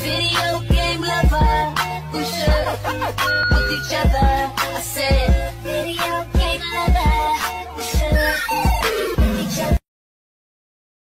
Video game lover who should with each other.